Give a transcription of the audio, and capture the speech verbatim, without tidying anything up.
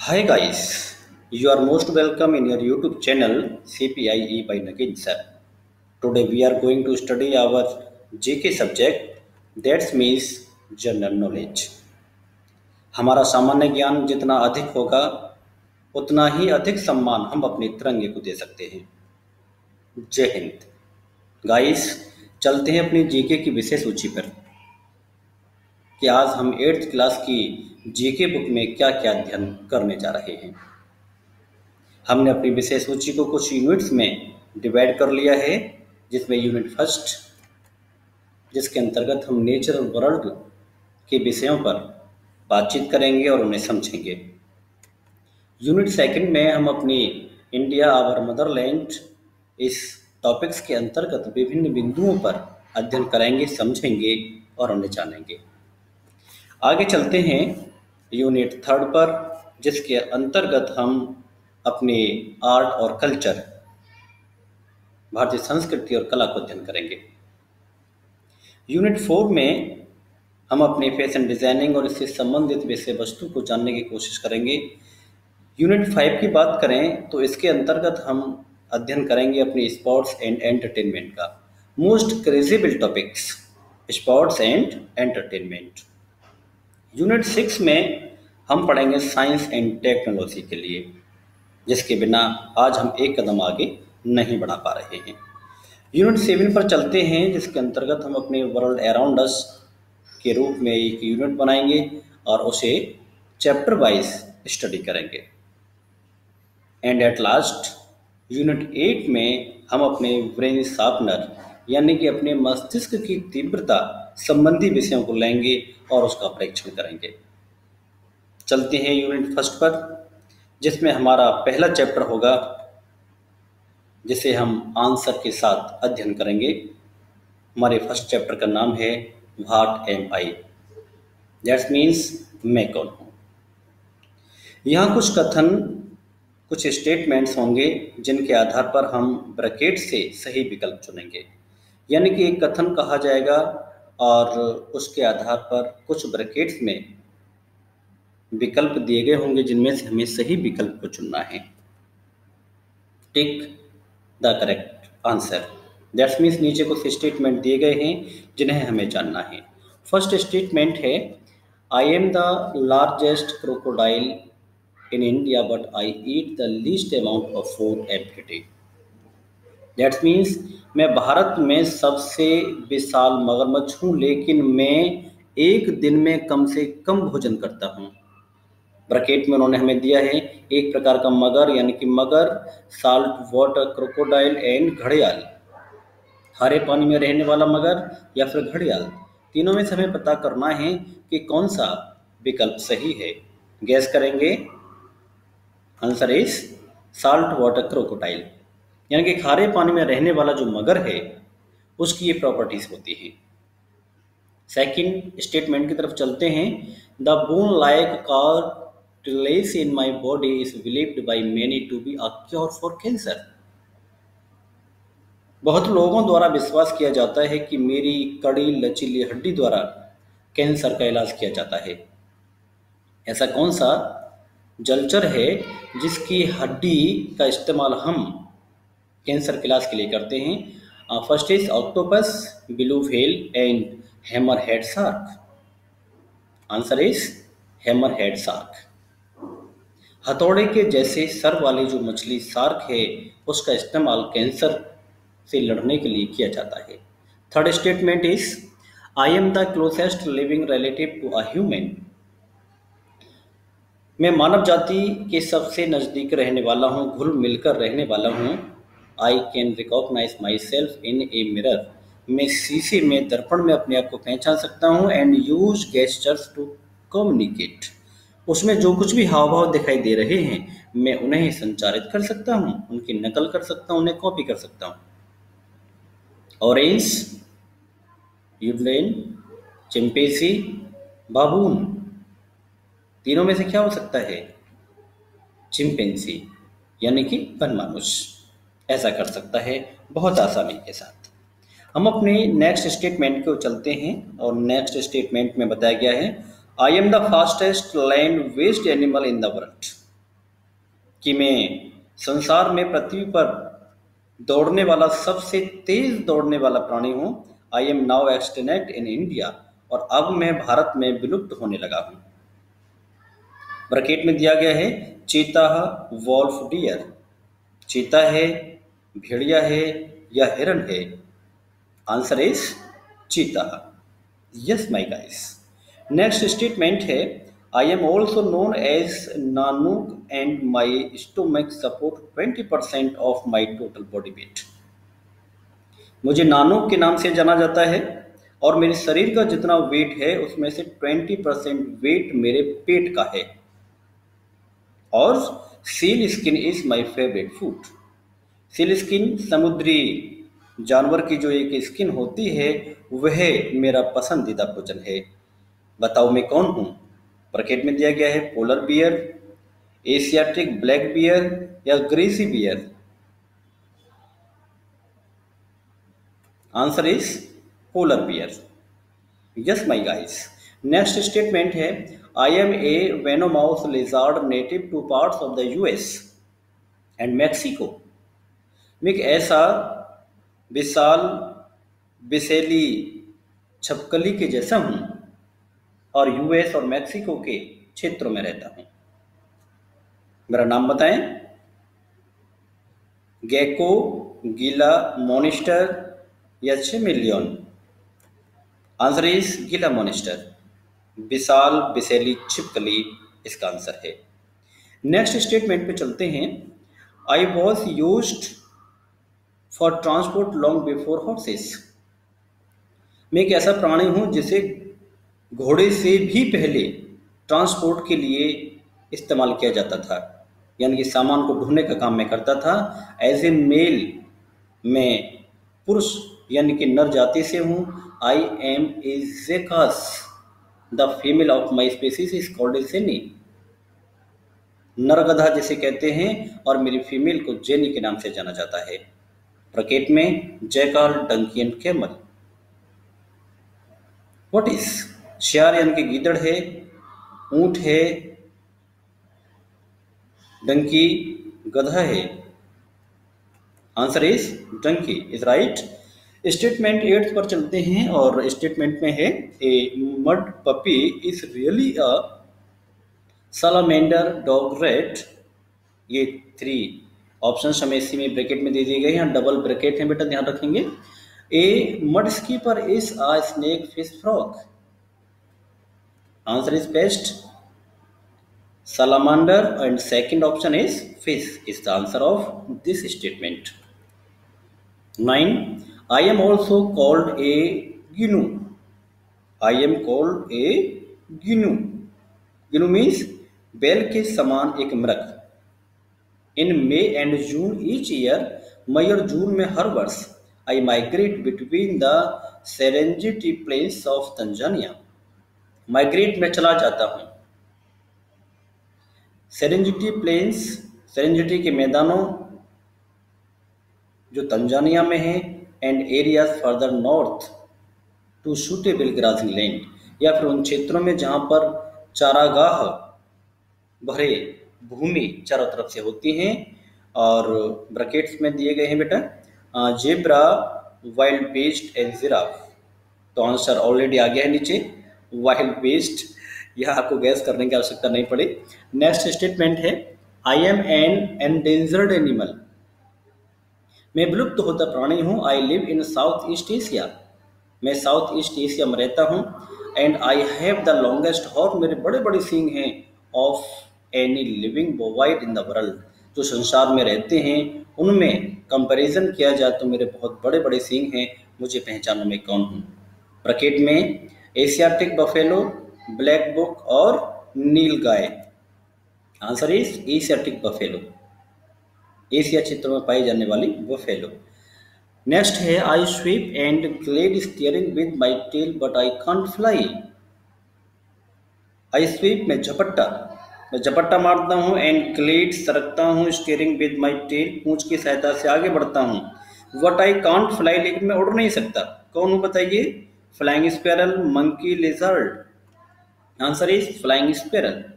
Hi guys, you are most welcome in your YouTube channel C P I E by Nagin sir. Today we are going to study our G K subject that means general knowledge. हमारा सामान्य ज्ञान जितना अधिक होगा उतना ही अधिक सम्मान हम अपने तिरंगे को दे सकते हैं। जय हिंद। गाइस, चलते हैं अपनी जीके की विषय सूची पर कि आज हम एट्थ क्लास की जीके बुक में क्या क्या अध्ययन करने जा रहे हैं। हमने अपनी विषय सूची को कुछ यूनिट्स में डिवाइड कर लिया है, जिसमें यूनिट फर्स्ट, जिसके अंतर्गत हम नेचर और वर्ल्ड के विषयों पर बातचीत करेंगे और उन्हें समझेंगे। यूनिट सेकंड में हम अपनी इंडिया आवर मदरलैंड इस टॉपिक्स के अंतर्गत विभिन्न बिंदुओं पर अध्ययन करेंगे, समझेंगे और उन्हें जानेंगे। आगे चलते हैं यूनिट थर्ड पर, जिसके अंतर्गत हम अपने आर्ट और कल्चर, भारतीय संस्कृति और कला को अध्ययन करेंगे। यूनिट फोर में हम अपने फैशन डिजाइनिंग और इससे संबंधित विषय वस्तु को जानने की कोशिश करेंगे। यूनिट फाइव की बात करें तो इसके अंतर्गत हम अध्ययन करेंगे अपनी स्पोर्ट्स एंड एंटरटेनमेंट का। Most credible topics sports and entertainment. Unit six में हम पढ़ेंगे साइंस एंड टेक्नोलॉजी के लिए, जिसके बिना आज हम एक कदम आगे नहीं बढ़ा पा रहे हैं। यूनिट सेवन पर चलते हैं, जिसके अंतर्गत हम अपने वर्ल्ड अराउंड अस के रूप में एक यूनिट बनाएंगे और उसे चैप्टर वाइज स्टडी करेंगे। And at last unit eight में हम अपने ब्रेन शार्पनर यानी कि अपने मस्तिष्क की तीव्रता संबंधी विषयों को लेंगे और उसका परीक्षण करेंगे। चलते हैं यूनिट फर्स्ट पर, जिसमें हमारा पहला चैप्टर होगा, जिसे हम आंसर के साथ अध्ययन करेंगे। हमारे फर्स्ट चैप्टर का नाम है what am I, that means मैं कौन हूँ। यहाँ कुछ कथन, कुछ स्टेटमेंट्स होंगे जिनके आधार पर हम ब्रैकेट से सही विकल्प चुनेंगे। यानी कि एक कथन कहा जाएगा और उसके आधार पर कुछ ब्रैकेट्स में विकल्प दिए गए होंगे जिनमें से हमें सही विकल्प को चुनना है। Tick the correct answer, that means नीचे कुछ स्टेटमेंट दिए गए हैं जिन्हें हमें जानना है। फर्स्ट स्टेटमेंट है, I am the largest crocodile in India but I eat the least amount of food every day. That means मैं भारत में सबसे विशाल मगरमच्छ हूँ, लेकिन मैं एक दिन में कम से कम भोजन करता हूँ। ब्रैकेट में उन्होंने हमें दिया है एक प्रकार का मगर, यानी कि मगर, साल्ट वाटर क्रोकोडाइल एंड घड़ियाल, हरे पानी में रहने वाला मगर या फिर घड़ियाल। तीनों में से हमें पता करना है कि कौन सा विकल्प सही है। गैस करेंगे। Answer is salt water crocodile, यानी कि खारे पानी में रहने वाला जो मगर है उसकी ये प्रॉपर्टीज होती हैं। सेकंड स्टेटमेंट की तरफ चलते हैं, the bone like cartilage in my body is believed by many to be a cure for cancer. बहुत लोगों द्वारा विश्वास किया जाता है कि मेरी कड़ी लचीली हड्डी द्वारा कैंसर का इलाज किया जाता है। ऐसा कौन सा जलचर है जिसकी हड्डी का इस्तेमाल हम कैंसर के इलाज के लिए करते हैं? First is octopus, blue whale and hammerhead shark. Answer is hammerhead shark. हथौड़े के जैसे सर वाली जो मछली शार्क है उसका इस्तेमाल कैंसर से लड़ने के लिए किया जाता है। Third statement is, I am the closest living relative to a human. मैं मानव जाति के सबसे नज़दीक रहने वाला हूँ, घुल मिलकर रहने वाला हूँ। I can recognise myself in a mirror. मैं शीशे में, दर्पण में अपने आप को पहचान सकता हूँ। And use gestures to communicate. उसमें जो कुछ भी हाव भाव दिखाई दे रहे हैं मैं उन्हें संचारित कर सकता हूँ, उनकी नकल कर सकता हूँ, उन्हें कॉपी कर सकता हूँ। ऑरेंज, यूब्लेन, चिंपैंजी, बाबून, तीनों में से क्या हो सकता है? चिंपैंजी, यानी कि वनमानुष ऐसा कर सकता है बहुत आसानी के साथ। हम अपने नेक्स्ट स्टेटमेंट को चलते हैं और नेक्स्ट स्टेटमेंट में बताया गया है, I am the fastest land based animal in the world. कि मैं संसार में पृथ्वी पर दौड़ने वाला सबसे तेज दौड़ने वाला प्राणी हूँ। I am now extinct in India, और अब मैं भारत में विलुप्त होने लगा हूँ। ब्रैकेट में दिया गया है चीता, वॉल्फ, डियर। चीता है, भेड़िया है या हिरन है? Answer is cheetah. Yes my guys. Next statement है I am also known as Nanuk and my stomach support twenty percent of my total body weight. मुझे नानुक के नाम से जाना जाता है और मेरे शरीर का जितना वेट है उसमें से ट्वेंटी परसेंट वेट मेरे पेट का है। और seal skin is my favourite food. Seal skin समुद्री जानवर की जो एक स्किन होती है वह मेरा पसंदीदा भोजन है। बताओ मैं कौन हूँ? ब्रैकेट में दिया गया है polar bear, Asiatic black bear या grizzly bear. Answer is polar bear. Yes my guys. Next statement है I am a venomous lizard native to parts of the US and Mexico. मैं एक ऐसा विशाल विषैली छपकली के जैसा हूं और यूएस और मैक्सिको के क्षेत्रों में रहता हूं। मेरा नाम बताएं। गेको, गीला मॉनिस्टर या चेमेलियन? आंसर इज गीला मॉनिस्टर। विशाल विषैली छिपकली इसका आंसर है। नेक्स्ट स्टेटमेंट पे चलते हैं। I was used for transport long before horses. मैं एक ऐसा प्राणी हूं जिसे घोड़े से भी पहले ट्रांसपोर्ट के लिए इस्तेमाल किया जाता था, यानी कि सामान को ढोने का काम मैं करता था। एज ए मेल मैं पुरुष यानी कि नर जाति से हूँ। I am a jackass. The female of my species is called a jenny. नरगधा जिसे कहते हैं और मेरी फीमेल को जेनी के नाम से जाना जाता है। ब्रैकेट में jackal, donkey and camel. What is? शेर यानी कि गीदड़ है, ऊंट है, डंकी गधा है। Answer is donkey is right. Statement eight पर चलते हैं और स्टेटमेंट में है a mud puppy is really a salamander, dog, rat. ये थ्री ऑप्शंस हमें इसी में ब्रैकेट में दे दिए गए हैं। डबल ब्रैकेट है बेटा, ध्यान रखेंगे। A mud skipper is a snake, fish, frog. Answer is best salamander and second option is fish is the answer of this statement. nine. I am also called a gnu. I am called a gnu. Gnu means बैल के समान एक मृग। In May and June each year, मई और जून में हर वर्ष I migrate between the Serengeti plains of Tanzania. Migrate में चला जाता हूँ सेरेंजिटी प्लेन्स, सेरेंजिटी के मैदानों जो तंजानिया में है, and areas further north to suitable grazing land, या फिर उन क्षेत्रों में जहाँ पर चारागाह भरे भूमि चारों तरफ से होती हैं। और ब्रैकेट्स में दिए गए हैं बेटा zebra, wildebeest and giraffe. तो आंसर ऑलरेडी आ गया है नीचे, वाइल्ड बेस्ट। यह आपको गैस करने की आवश्यकता नहीं पड़ी। नेक्स्ट स्टेटमेंट है I am an endangered animal. मैं विलुप्त होता प्राणी हूँ। I live in South East Asia. मैं साउथ ईस्ट एशिया में रहता हूँ। And I have the longest horn. मेरे बड़े बड़े सींग हैं। Of any living bovid in the world. जो संसार में रहते हैं उनमें कंपैरिजन किया जाए तो मेरे बहुत बड़े बड़े सींग हैं। मुझे पहचानने में कौन हूँ? ब्रैकेट में एशियाटिक बफेलो, ब्लैक बुक और nilgai. Answer is Asiatic buffalo, Asia क्षेत्र में पाई जाने वाली बफेलो। नेक्स्ट है I sweep and glide steering with my tail but I can't fly. I sweep में झपट्टा, मैं झपट्टा मारता हूँ। एंड ग्लेड सरकता हूँ, स्टीयरिंग विद माई टेल पूंछ की सहायता से आगे बढ़ता हूँ। वट आई कांट फ्लाई, लेकिन मैं उड़ नहीं सकता। कौन हूँ बताइए? Flying squirrel, monkey, lizard. Answer is flying spiral.